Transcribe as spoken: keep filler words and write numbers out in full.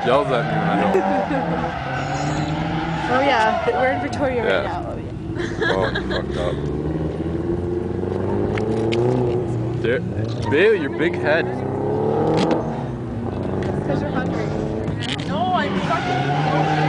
yells at me when I don't. Oh yeah, we're in Victoria Yeah. right now. Oh, fucked up. There, Bailey, your big head. Because you're hungry. No, I'm fucking.